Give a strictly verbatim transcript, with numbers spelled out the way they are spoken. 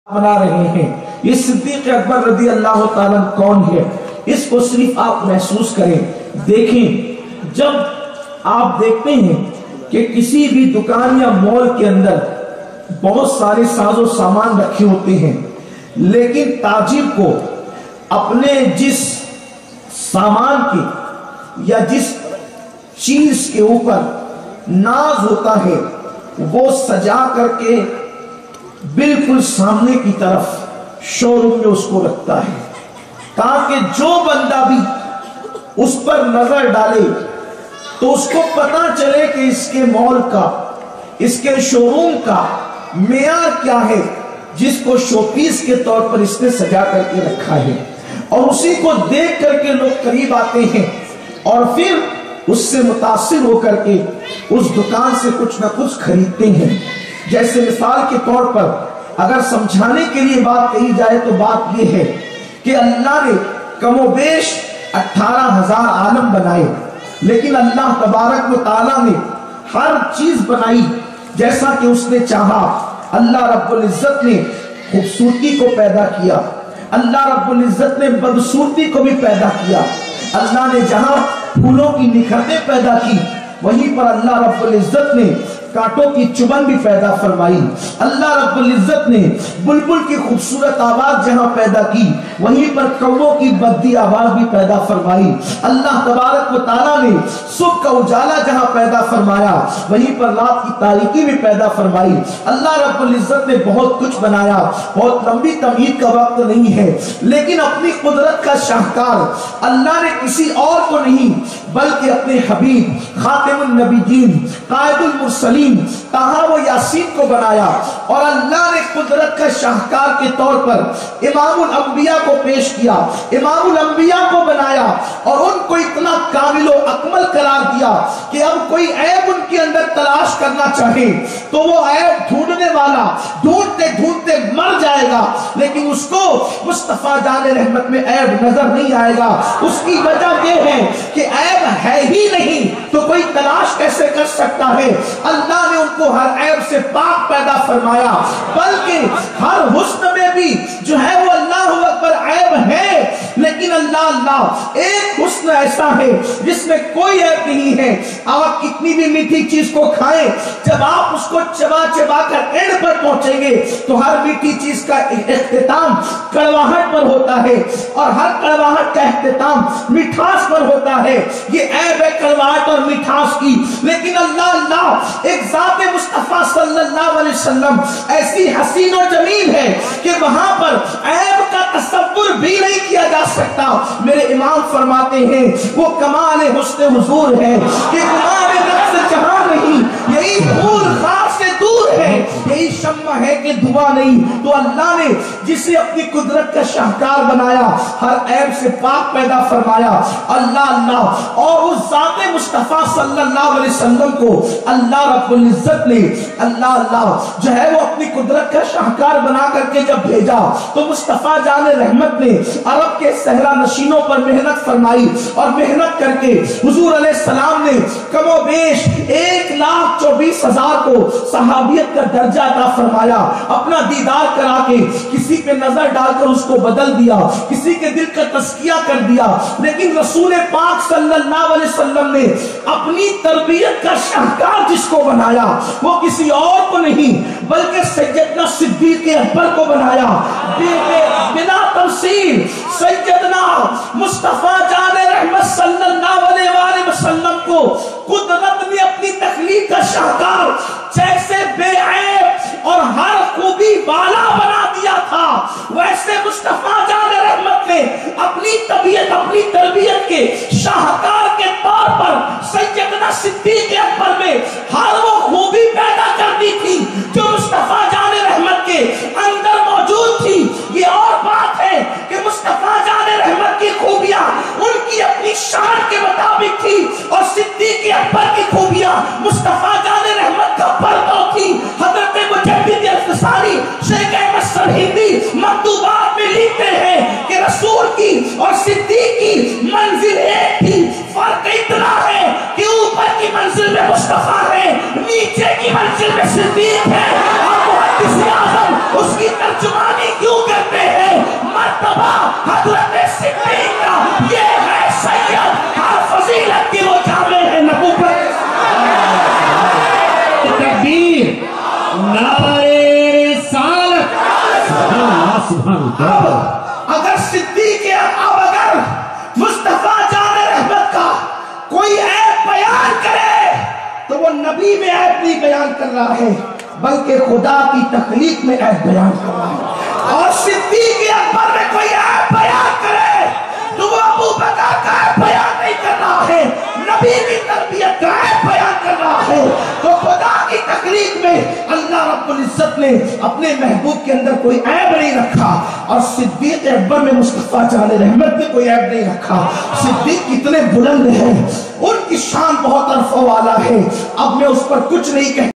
بنا رہے ہیں. یہ صدیق اکبر رضی اللہ تعالیٰ کون ہے اس کو صرف آپ محسوس کریں. دیکھیں جب آپ دیکھتے ہیں کہ کسی بھی دکان یا مال کے اندر بہت سارے ساز و سامان رکھے ہوتے ہیں، لیکن تاجر کو اپنے جس سامان کے یا جس چیز کے اوپر ناز ہوتا ہے وہ سجا کر کے بالکل سامنے کی طرف شو روم میں اس کو رکھتا ہے، تاکہ جو بندہ بھی اس پر نظر ڈالے تو اس کو پتا چلے کہ اس کے مال کا، اس کے شو روم کا معیار کیا ہے جس کو شو پیس کے طور پر اس نے سجا کر کے رکھا ہے. اور اسی کو دیکھ کر کے لوگ قریب آتے ہیں اور پھر اس سے متاثر ہو کر کے اس دکان سے کچھ نہ کچھ خریدتے ہیں. جیسے مثال کے طور پر اگر سمجھانے کے لیے بات کہی جائے تو بات یہ ہے کہ اللہ نے کم و بیش اٹھارہ ہزار عالم بنائے، لیکن اللہ تبارک و تعالیٰ نے ہر چیز بنائی جیسا کہ اس نے چاہا. اللہ رب العزت نے خوبصورتی کو پیدا کیا، اللہ رب العزت نے بدصورتی کو بھی پیدا کیا. اللہ نے جہاں پھولوں کی نکھرتیں پیدا کی وہیں پر اللہ رب العزت نے کانٹوں کی چبن بھی پیدا فرمائی. اللہ رب العزت نے بلبل کی خوبصورت آواز جہاں پیدا کی وہیں پر کووں کی بدی آواز بھی پیدا فرمائی. اللہ تبارک و تعالیٰ نے صبح کا اجالا جہاں پیدا فرمایا وہیں پر رات کی تاریکی بھی پیدا فرمائی. اللہ رب العزت نے بہت کچھ بنایا. بہت لمبی تمہید کا وقت نہیں ہے، لیکن اپنی قدرت کا شاہکار اللہ نے کسی اور کو نہیں بلکہ اپنے حبیب خاتم النبیین قائد المرسلین تہا و یاسین کو بنایا. اور اللہ نے قدرت کا شاہکار کے طور پر امام الانبیاء کو پیش کیا، امام الانبیاء کو بنایا اور ان کو اتنا کامل و اکمل قرار دیا کہ اب کوئی عیب ان کے اندر تلاش کرنا چاہے تو وہ عیب ڈھونڈنے والا ڈھونڈتے ڈھونڈتے مر جائے گا، لیکن اس کو مصطفیٰ جان رحمت میں عیب نظر نہیں آئے گا. اس کی وجہ یہ ہے کہ عیب ہے ہی نہیں تو کوئی تلاش کیسے کر سکتا ہے. اللہ نے ان کو ہر عیب سے پاک پیدا فرمایا، بلکہ ہر حسن میں بھی جو ہے وہ اللہ اکبر عیب ہے، لیکن اللہ اللہ ایک حسن ایسا ہے جس میں کوئی عیب نہیں ہے. آپ کتنی بھی میٹھی چیز کو کھائیں، جب آپ اس کو چبا چبا کر اینڈ پر پہنچیں گے تو ہر میٹھی چیز کا اختتام کڑواہٹ پر ہوتا ہے اور ہر کڑواہٹ کا اختتام مٹھاس پر ہوتا ہے. یہ عیب ہے کڑواہٹ اور مٹھاس کی، لیکن اللہ اللہ ایک ذات مصطفیٰ صلی اللہ علیہ وسلم ایسی حسین و جمیل ہے کہ وہاں پر عیب کا تصور بھی نہیں کیا جا سکتا. میرے امام فرماتے ہیں وہ کمال حسن حضور ہے کہ کمال نفس جہاں نہیں، یہی نور خاص سے دور ہے، یہی شمع ہے کہ دعا نہیں. تو اللہ نے جسے اپنی قدرت کا شاہکار بنایا ہر عیب سے پاک پیدا فرمایا. اللہ اللہ اور اس ذات مصطفیٰ صلی اللہ علیہ وسلم کو اللہ رب العزت نے اللہ اللہ جو ہے وہ اپنی قدرت کا شاہکار بنا کر کے جب بھیجا تو مصطفیٰ جان رحمت نے عرب کے صحرا نشینوں پر محنت فرمائی اور محنت کر کے حضور علیہ السلام نے کم و بیش ایک لاکھ چوبیس ہزار کو صحابیت کا درجہ عطا فرمایا. اپنا دیدار کرا کے کسی پہ نظر ڈال کر اس کو بدل دیا، کسی کے دل کا تزکیہ کر دیا. لیکن رسول پاک صلی اللہ علیہ وسلم نے اپنی تربیت کا شاہکار جس کو بنایا وہ کسی اور کو نہیں بلکہ سیدنا صدیق اکبر کو بنایا. بنا تفصیل سیدنا مصطفیٰ جان رحمت صلی اللہ علیہ وآلہ وسلم کو قدرت نے اپنی تخلیق کا شاہکار جیسے بے عیب اور ہر خوبی والا بنا دیا تھا، ویسے مصطفیٰ جان رحمت نے اپنی طبیعت اپنی تربیت کے شاہکار کے طور پر سیدنا صدیق اکبر میں ہر وہ خوبی پیدا کر دی تھی جو مصطفیٰ جان رحمت کے اندر موجود تھی. یہ اور بات ہے کہ مصطفیٰ جان رحمت کی خوبیاں ان کی اپنی شان کے مطابق تھی اور صدیق اکبر کی خوبیاں مصطفیٰ جان رحمت کا پردہ تھی. حضرت مجدد الفسانی شیخ احمد سرہندی مکتوبات میں لکھتے ہیں کہ رسول کی اور صدیق کی منزل ایک تھی، فرق اتنا ہے کہ اوپر کی منزل میں مصطفیٰ ہے، نیچے کی منزل میں صدیق ہے. اور محدث اعظم اس کی ترجمانی अब अगर सिद्दीक अब अगर मुस्तफा जाने रहमत का कोई ऐब बयान करे तो वो नबी में ऐब नहीं बयान कर रहा है बल्कि खुदा की तख्लीक में ऐब बयान कर रहा है। और सिद्दीक अकबर में कोई ऐब बयान करे तो वो अबू बकर का ऐब बयान नहीं कर रहा है, नबी की तरबियत का ऐब बयान कर रहा है। तो खुदा की तख्लीक में अल्लाह रब्बुल इज्जत ने अपने महबूब के अंदर कोई ऐब नहीं रखा और सिद्दीक अकबर में मुस्तफा जाने रहमत में कोई ऐब नहीं रखा। सिद्दीक कितने बुलंद हैं, उनकी शान बहुत अरफा वाला है। अब मैं उस पर कुछ नहीं कह